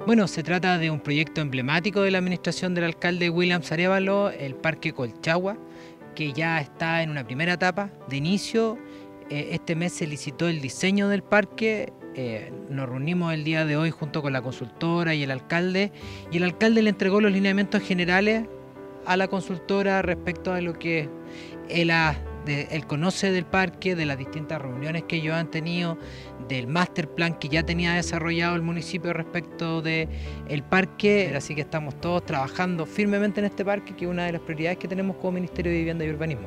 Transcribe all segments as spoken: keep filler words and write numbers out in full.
Bueno, se trata de un proyecto emblemático de la administración del alcalde Williams Arévalo, el Parque Colchagua, que ya está en una primera etapa de inicio. Eh, este mes se licitó el diseño del parque. Eh, nos reunimos el día de hoy junto con la consultora y el alcalde, y el alcalde le entregó los lineamientos generales a la consultora respecto a lo que él, ha, de, él conoce del parque, de las distintas reuniones que ellos han tenido, del master plan que ya tenía desarrollado el municipio respecto del parque. Así que estamos todos trabajando firmemente en este parque, que es una de las prioridades que tenemos como Ministerio de Vivienda y Urbanismo.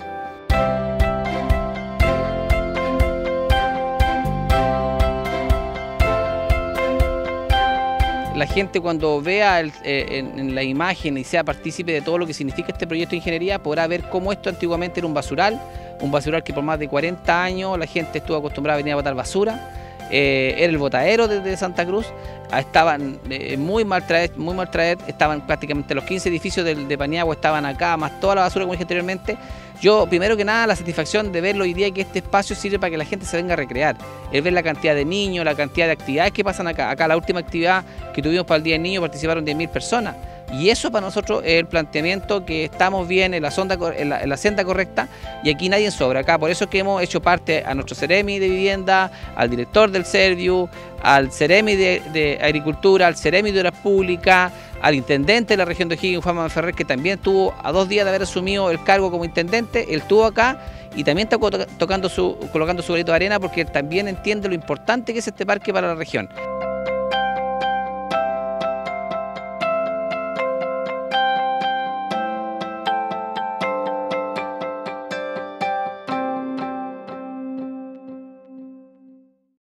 La gente, cuando vea el, eh, en, en la imagen y sea partícipe de todo lo que significa este proyecto de ingeniería, podrá ver cómo esto antiguamente era un basural, un basural que por más de cuarenta años la gente estuvo acostumbrada a venir a botar basura. Eh, era el botadero desde Santa Cruz. Estaban eh, muy maltraídos, muy maltraídos, estaban prácticamente los quince edificios de, de Paniagua estaban acá, más toda la basura como dije anteriormente. Yo, primero que nada, la satisfacción de verlo hoy día, que este espacio sirve para que la gente se venga a recrear, el ver la cantidad de niños, la cantidad de actividades que pasan acá. Acá la última actividad que tuvimos para el Día del Niño participaron diez mil personas. Y eso para nosotros es el planteamiento que estamos bien en la, sonda, en, la, en la senda correcta, y aquí nadie sobra. Acá por eso es que hemos hecho parte a nuestro Ceremi de Vivienda, al director del Serviu, al Ceremi de, de Agricultura, al Ceremi de Obras Públicas, al intendente de la región de O'Higgins, Juan Manuel Ferrer, que también estuvo a dos días de haber asumido el cargo como intendente. Él estuvo acá y también está tocando su, colocando su granito de arena, porque él también entiende lo importante que es este parque para la región.